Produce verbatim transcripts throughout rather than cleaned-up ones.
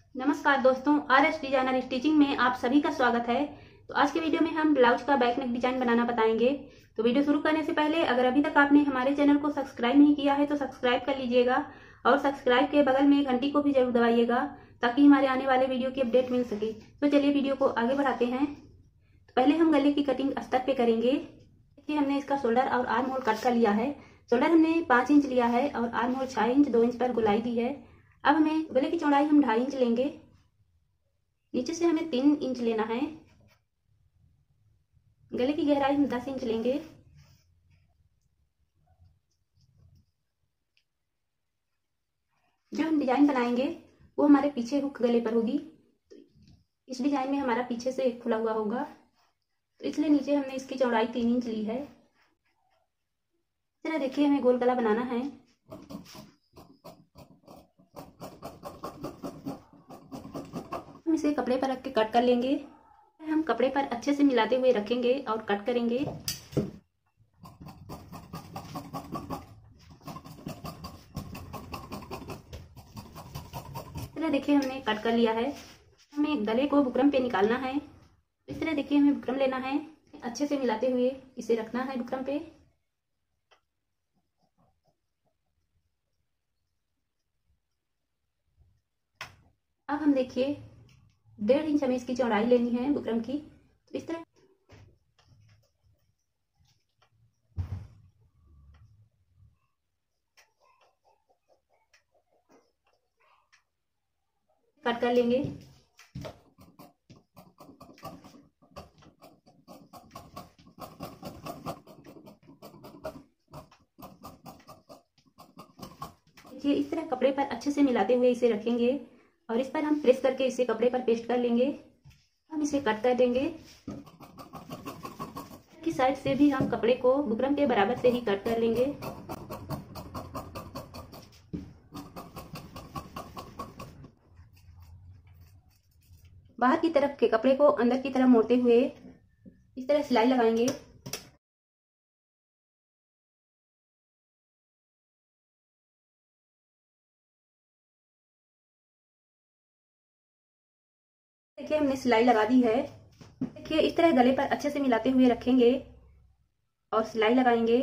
नमस्कार दोस्तों, R S designer stitching में आप सभी का स्वागत है। तो आज के वीडियो में हम ब्लाउज का बैक नेक डिजाइन बनाना बताएंगे। तो वीडियो शुरू करने से पहले अगर अभी तक आपने हमारे चैनल को सब्सक्राइब नहीं किया है तो सब्सक्राइब कर लीजिएगा और सब्सक्राइब के बगल में घंटी को भी जरूर दबाइएगा ताकि हमारे आने वाले वीडियो की अपडेट मिल सके। तो चलिए वीडियो को आगे बढ़ाते हैं। तो पहले हम गले की कटिंग अस्तर पे करेंगे। देखिए हमने इसका शोल्डर और आर्म होल कट कर लिया है। शोल्डर हमने पाँच इंच लिया है और आर्म होल छः इंच दो इंच पर गोलाई दी है। अब हमें गले की चौड़ाई हम ढाई इंच लेंगे, नीचे से हमें तीन इंच लेना है। गले की गहराई हम दस इंच लेंगे। जो हम डिजाइन बनाएंगे वो हमारे पीछे हुक गले पर होगी। तो इस डिजाइन में हमारा पीछे से एक खुला हुआ होगा, तो इसलिए नीचे हमने इसकी चौड़ाई तीन इंच ली है। चलिए देखिए हमें गोल गला बनाना है। हम इसे कपड़े पर रख के कट कर लेंगे। हम कपड़े पर अच्छे से मिलाते हुए रखेंगे और कट करेंगे। चलिए देखिए हमने कट कर लिया है। हमें गले को बुकरम पे निकालना है। इस तरह देखिए हमें बुकरम लेना है, अच्छे से मिलाते हुए इसे रखना है बुकरम पे। अब हम देखिए डेढ़ इंच हमें इसकी चौड़ाई लेनी है बुकरम की। तो इस तरह कट कर लेंगे। देखिए इस तरह कपड़े पर अच्छे से मिलाते हुए इसे रखेंगे और इस पर हम प्रेस करके इसे कपड़े पर पेस्ट कर लेंगे। हम इसे कट कर देंगे। की साइड से भी हम कपड़े को बुकरम के बराबर से ही कट कर लेंगे। बाहर की तरफ के कपड़े को अंदर की तरफ मोड़ते हुए इस तरह सिलाई लगाएंगे। देखिए हमने सिलाई लगा दी है। देखिए इस तरह गले पर अच्छे से मिलाते हुए रखेंगे और सिलाई लगाएंगे।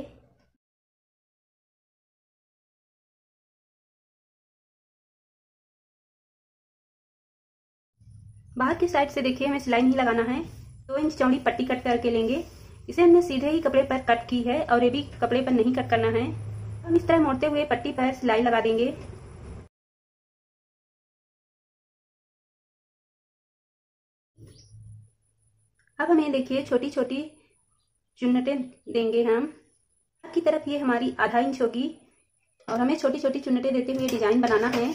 बाहर की साइड से देखिए हमें सिलाई नहीं लगाना है। दो इंच चौड़ी पट्टी कट करके लेंगे। इसे हमने सीधे ही कपड़े पर कट की है और ये भी कपड़े पर नहीं कट करना है। हम इस तरह मोड़ते हुए पट्टी पर सिलाई लगा देंगे। अब हमें देखिए छोटी छोटी चुन्नटें देंगे। हम की तरफ ये हमारी आधा इंच होगी और हमें छोटी छोटी चुन्नटें देते हुए डिजाइन बनाना है।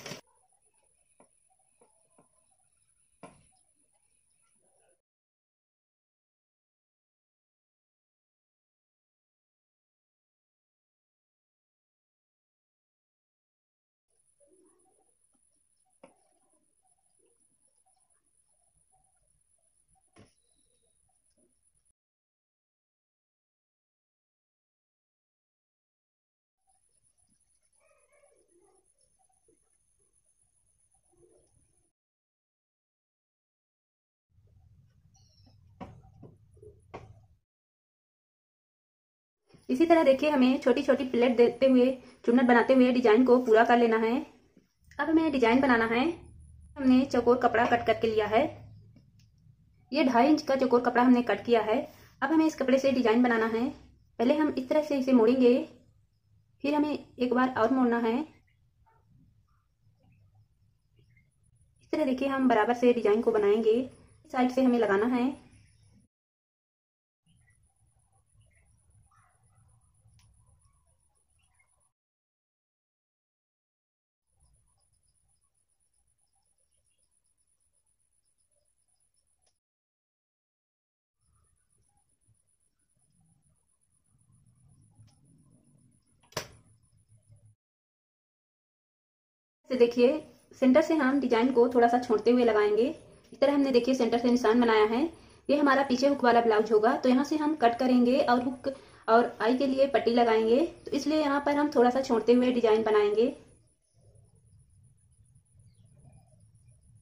इसी तरह देखिए हमें छोटी छोटी प्लेट देते हुए चुन्नट बनाते हुए डिजाइन को पूरा कर लेना है। अब हमें डिजाइन बनाना है। हमने चौकोर कपड़ा कट करके लिया है। ये ढाई इंच का चौकोर कपड़ा हमने कट किया है। अब हमें इस कपड़े से डिजाइन बनाना है। पहले हम इस तरह से इसे मोड़ेंगे, फिर हमें एक बार और मोड़ना है। इस तरह देखिए हम बराबर से डिजाइन को बनाएंगे। साइड से हमें लगाना है। से देखिए सेंटर से हम डिजाइन को थोड़ा सा छोड़ते हुए लगाएंगे। इस तरह हमने देखिए सेंटर से निशान बनाया है। ये हमारा पीछे हुक वाला ब्लाउज होगा, तो यहाँ से हम कट करेंगे और हुक और आई के लिए पट्टी लगाएंगे। तो इसलिए यहाँ पर हम थोड़ा सा छोड़ते हुए डिजाइन बनाएंगे।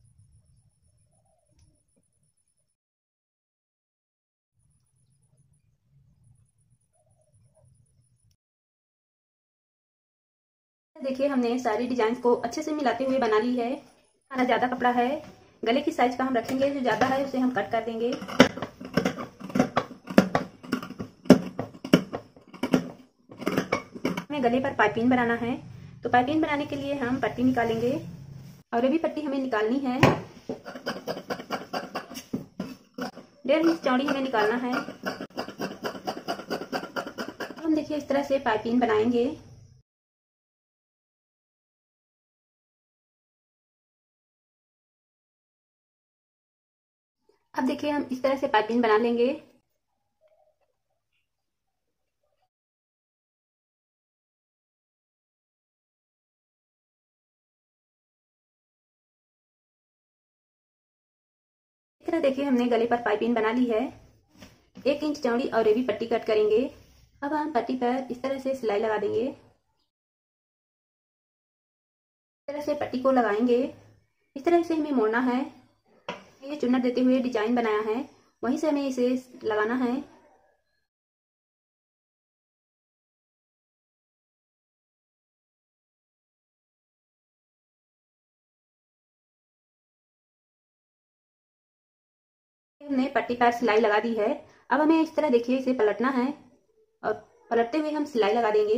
देखिए हमने सारी डिजाइन को अच्छे से मिलाते हुए बना ली है। हमारा ज्यादा कपड़ा है, गले की साइज का हम रखेंगे, जो ज्यादा है उसे हम कट कर देंगे। हमें गले पर पाइपिंग बनाना है, तो पाइपिंग बनाने के लिए हम पट्टी निकालेंगे और ये भी पट्टी हमें निकालनी है। डेढ़ इंच चौड़ी हमें निकालना है। हम देखिए इस तरह से पाइपिंग बनाएंगे। अब देखिए हम इस तरह से पाइपिंग बना लेंगे। इस तरह देखिए हमने गले पर पाइपिंग बना ली है। एक इंच चौड़ी और ये भी पट्टी कट करेंगे। अब हम पट्टी पर इस तरह से सिलाई लगा देंगे। इस तरह से पट्टी को लगाएंगे। इस तरह से हमें मोड़ना है। ये चुन्नट देते हुए डिजाइन बनाया है, वहीं से हमें इसे लगाना है। हमने पट्टी पर सिलाई लगा दी है। अब हमें इस तरह देखिए इसे पलटना है और पलटते हुए हम सिलाई लगा देंगे।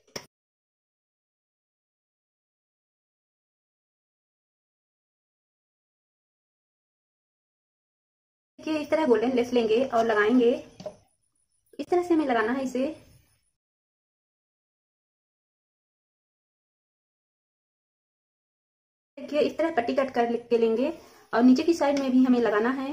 देखिए इस तरह गोल्डन लेस लेंगे और लगाएंगे। इस तरह से हमें लगाना है इसे। देखिए इस तरह पट्टी कट कर के लेंगे और नीचे की साइड में भी हमें लगाना है।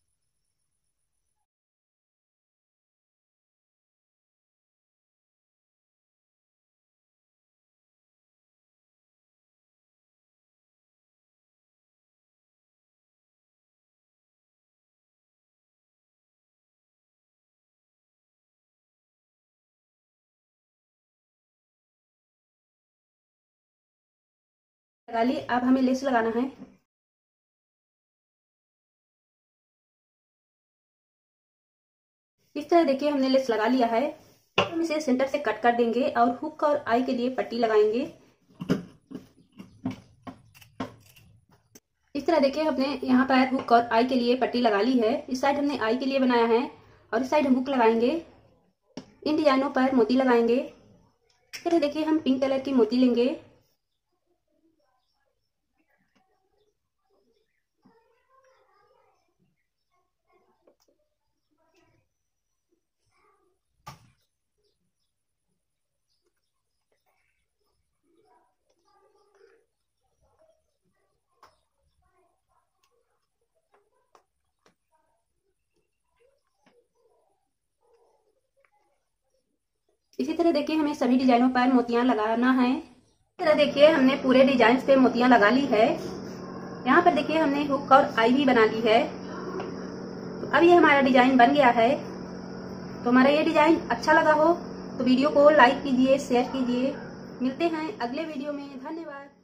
लगा ली। अब हमें लेस लगाना है। इस तरह देखिए हमने लेस लगा लिया है। हम इसे सेंटर से कट कर देंगे और हुक और आई के लिए पट्टी लगाएंगे। इस तरह देखिए हमने यहाँ पर हुक और आई के लिए पट्टी लगा ली है। इस साइड हमने आई के लिए बनाया है और इस साइड हम हुक लगाएंगे। इन डिजाइनों पर मोती लगाएंगे। इस तरह देखिए हम पिंक कलर की मोती लेंगे। इसी तरह देखिए हमें सभी डिजाइनों पर मोतियां लगाना है। इस तरह देखिए हमने पूरे डिजाइन पे मोतियां लगा ली है। यहाँ पर देखिए हमने हुक और आई भी बना ली है। तो अब ये हमारा डिजाइन बन गया है। तो हमारा ये डिजाइन अच्छा लगा हो तो वीडियो को लाइक कीजिए, शेयर कीजिए। मिलते हैं अगले वीडियो में। धन्यवाद।